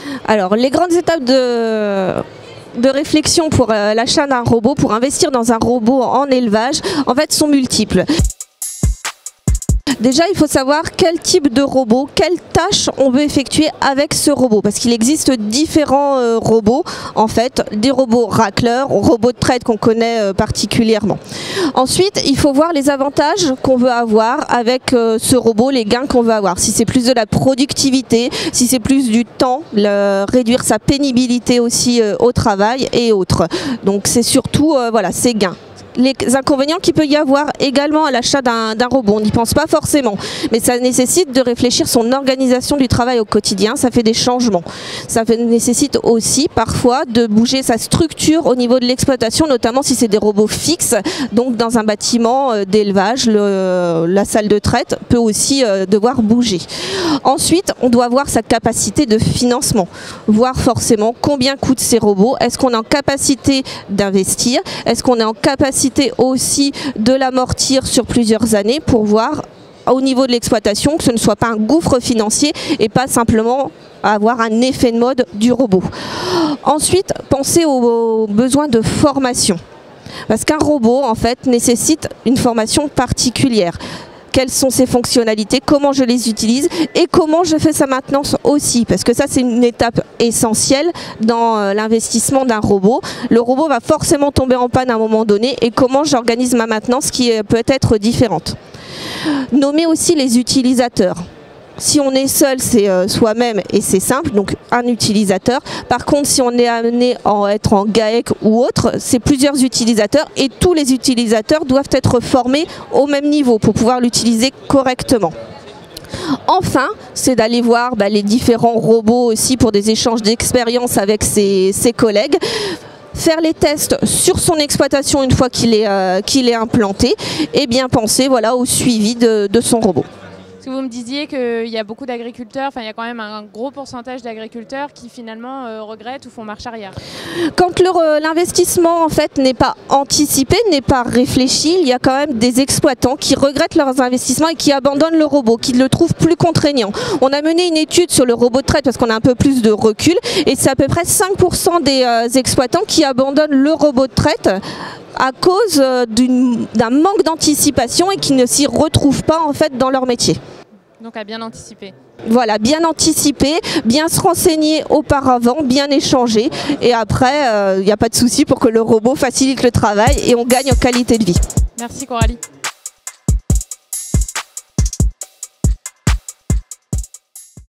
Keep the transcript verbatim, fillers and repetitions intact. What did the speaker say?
Alors, les grandes étapes de, de réflexion pour euh, l'achat d'un robot, pour investir dans un robot en élevage, en fait, sont multiples. Déjà, il faut savoir quel type de robot, quelles tâches on veut effectuer avec ce robot. Parce qu'il existe différents euh, robots, en fait, des robots racleurs, robots de traite qu'on connaît euh, particulièrement. Ensuite, il faut voir les avantages qu'on veut avoir avec euh, ce robot, les gains qu'on veut avoir. Si c'est plus de la productivité, si c'est plus du temps, le, réduire sa pénibilité aussi euh, au travail et autres. Donc c'est surtout euh, voilà, ces gains. Les inconvénients qu'il peut y avoir également à l'achat d'un robot, on n'y pense pas forcément, mais ça nécessite de réfléchir son organisation du travail au quotidien, ça fait des changements. Ça fait, nécessite aussi parfois de bouger sa structure au niveau de l'exploitation, notamment si c'est des robots fixes, donc dans un bâtiment d'élevage, la salle de traite peut aussi euh, devoir bouger. Ensuite, on doit voir sa capacité de financement, voir forcément combien coûtent ces robots, est-ce qu'on est en capacité d'investir, est-ce qu'on est en capacité aussi de l'amortir sur plusieurs années pour voir au niveau de l'exploitation que ce ne soit pas un gouffre financier et pas simplement avoir un effet de mode du robot. Ensuite, pensez aux besoins de formation. Parce qu'un robot, en fait, nécessite une formation particulière. Quelles sont ses fonctionnalités, comment je les utilise et comment je fais sa maintenance aussi. Parce que ça, c'est une étape essentielle dans l'investissement d'un robot. Le robot va forcément tomber en panne à un moment donné et comment j'organise ma maintenance qui peut être différente. Nommer aussi les utilisateurs. Si on est seul, c'est euh, soi-même et c'est simple, donc un utilisateur. Par contre, si on est amené à être en GAEC ou autre, c'est plusieurs utilisateurs et tous les utilisateurs doivent être formés au même niveau pour pouvoir l'utiliser correctement. Enfin, c'est d'aller voir bah, les différents robots aussi pour des échanges d'expérience avec ses, ses collègues. Faire les tests sur son exploitation une fois qu'il est, euh, qu'il est implanté et bien penser voilà, au suivi de, de son robot. Parce que vous me disiez qu'il y a beaucoup d'agriculteurs, enfin il y a quand même un gros pourcentage d'agriculteurs qui finalement euh, regrettent ou font marche arrière. Quand l'investissement en fait n'est pas anticipé, n'est pas réfléchi, il y a quand même des exploitants qui regrettent leurs investissements et qui abandonnent le robot, qui le trouvent plus contraignant. On a mené une étude sur le robot de traite parce qu'on a un peu plus de recul et c'est à peu près cinq pour cent des euh, exploitants qui abandonnent le robot de traite à cause d'un manque d'anticipation et qui ne s'y retrouvent pas en fait dans leur métier. Donc à bien anticiper. Voilà, bien anticiper, bien se renseigner auparavant, bien échanger et après il euh, n'y a pas de souci pour que le robot facilite le travail et on gagne en qualité de vie. Merci Coralie.